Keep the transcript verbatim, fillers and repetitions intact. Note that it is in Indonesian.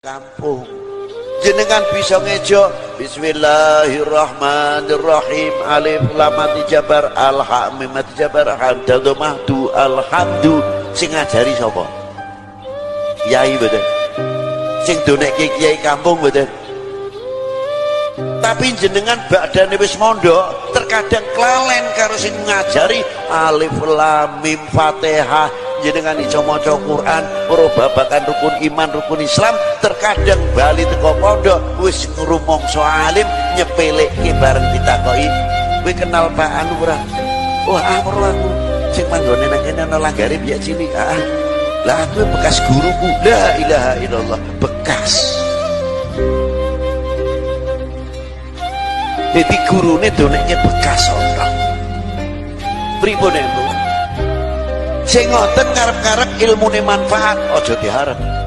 kampung jenengan bisa ngejo bismillahirrahmanirrahim alif lam mati jabar alha mim mati jabar hamdallah mahdu alhamdu sing ngajari sapa yai betul sing donekke kiai kampung betul tapi jenengan badane wis mondok terkadang kelalen karo sing ngajari alif lam mim fatihah jenengan iso maca Quran ora babakan rukun iman rukun Islam terkadang bali teko pondok wis ngrumangsa alim nyepelekke bareng ditakoki kowe kenal Pak Anu ora wah amro aku sing manggone nang kene ana langgare biak cilik ah lah aku bekas guruku la ilaha illallah bekas jadi gurune doneknya bekas orang pripun itu sing ngoten ngarep-ngarep ilmune manfaat aja diharap